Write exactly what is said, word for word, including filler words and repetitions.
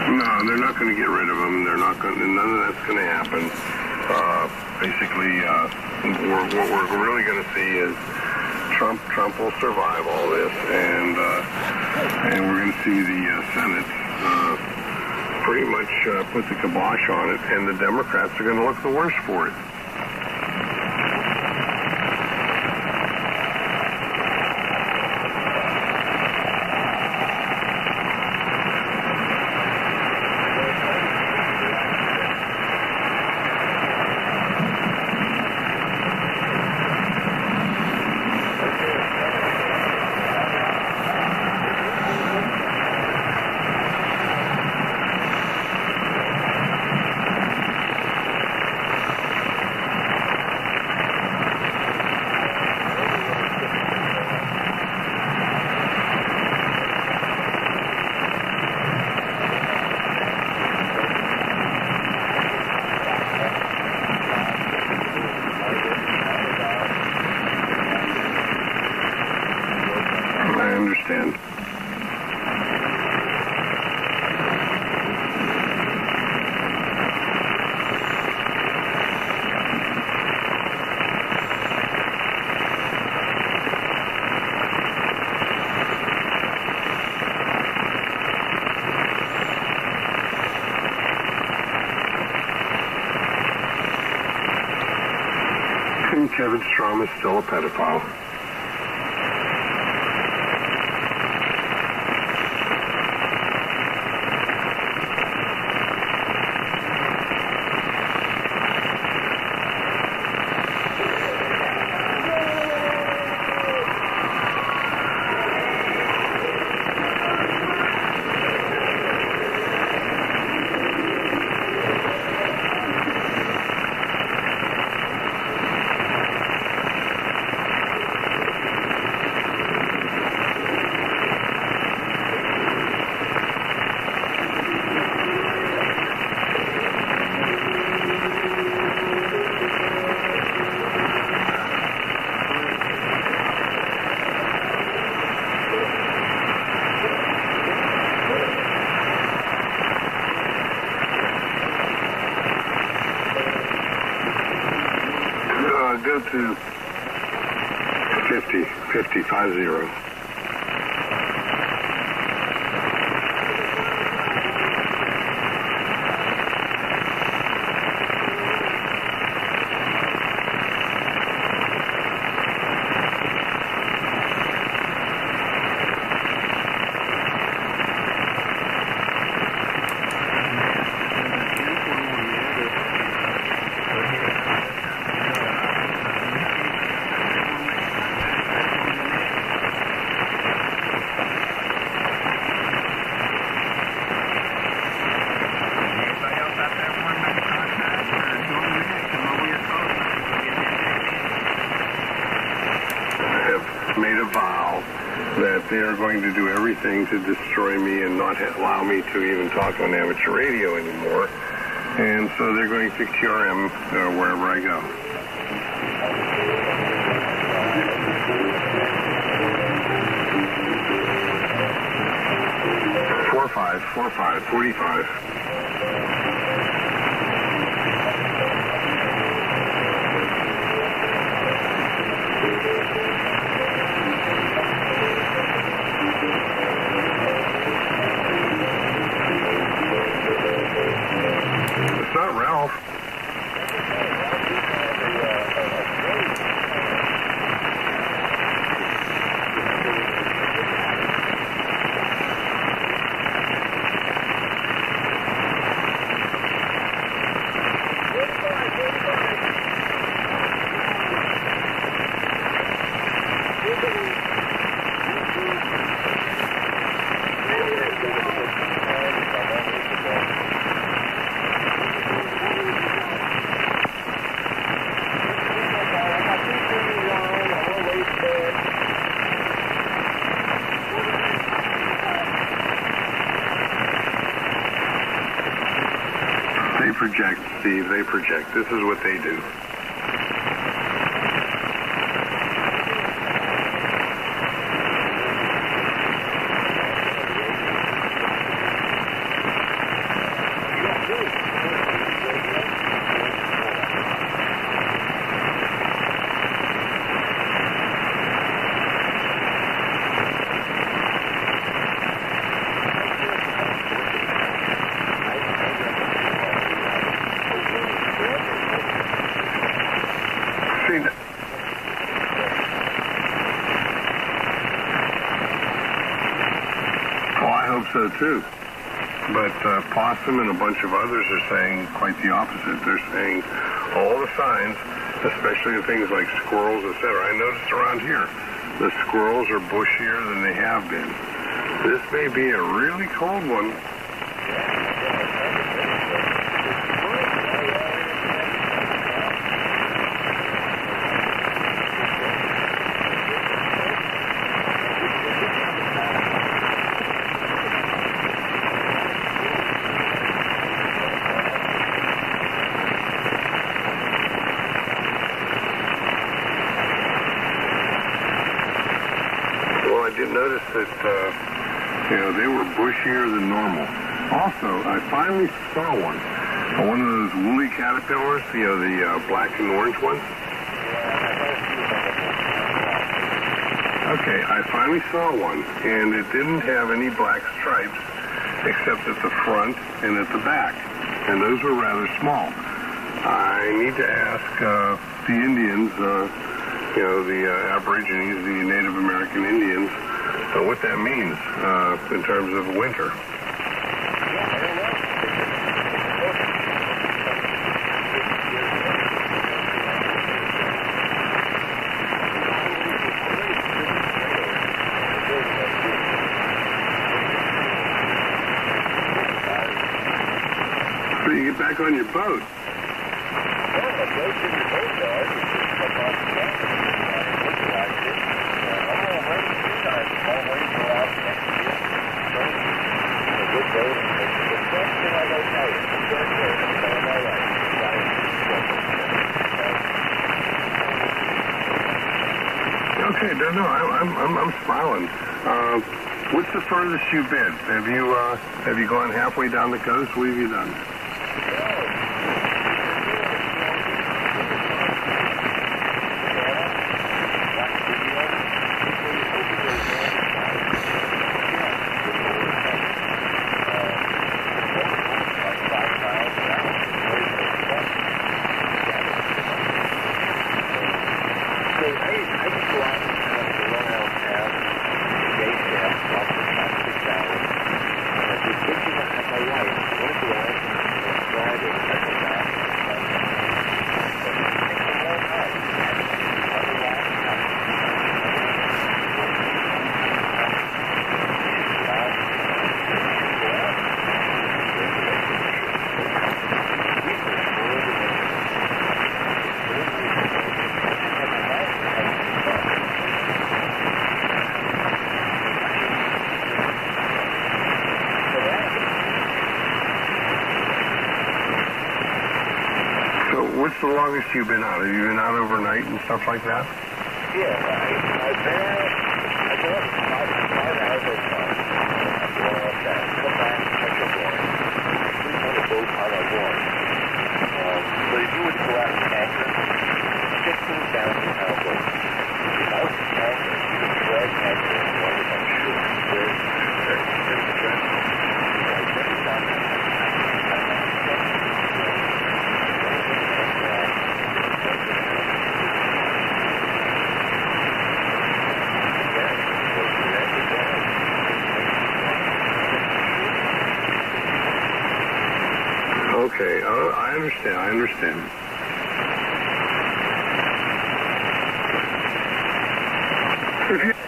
No, they're not going to get rid of him. They're not going. None of that's going to happen. Uh, basically, uh, we're, what we're really going to see is Trump. Trump will survive all this, and uh, and we're going to see the uh, Senate uh, pretty much uh, put the kibosh on it, and the Democrats are going to look the worse for it. Kevin Strom is still a pedophile. Go to fifty, fifty, five zero. Made a vow that they are going to do everything to destroy me and not allow me to even talk on amateur radio anymore. And so they're going to cure him uh, wherever I go. Four five, four five, forty-five. It's not Ralph. They project, Steve. They project. This is what they do. so too. But uh, Possum and a bunch of others are saying quite the opposite. They're saying all the signs, especially things like squirrels, et cetera. I noticed around here, the squirrels are bushier than they have been. This may be a really cold one. I did notice that, uh, you know, they were bushier than normal. Also, I finally saw one. Uh, one of those woolly caterpillars, you know, the uh, black and orange ones. Okay, I finally saw one, and it didn't have any black stripes except at the front and at the back, and those were rather small. I need to ask uh, the Indians, uh, you know, the uh, Aborigines, the Native American Indians, uh, what that means uh, in terms of winter. So you get back on your boat. Okay, no, no, I'm, I'm, I'm smiling. Uh, what's the furthest you've been? Have you, uh, have you gone halfway down the coast? What have you done? What's the longest you've been out? Have you been out overnight and stuff like that? Yeah, I, I've been out, I've been out five, five hours or so. After all of that, come back, catch a board. Sleep on the boat on a board. Um, but if you were to go out and anchor, fifteen thousand pound boat. Without anchor, you can drag anchor and run it on shore. There's, there's, there's a trend. I've never done that. Okay, uh, I understand, I understand. If you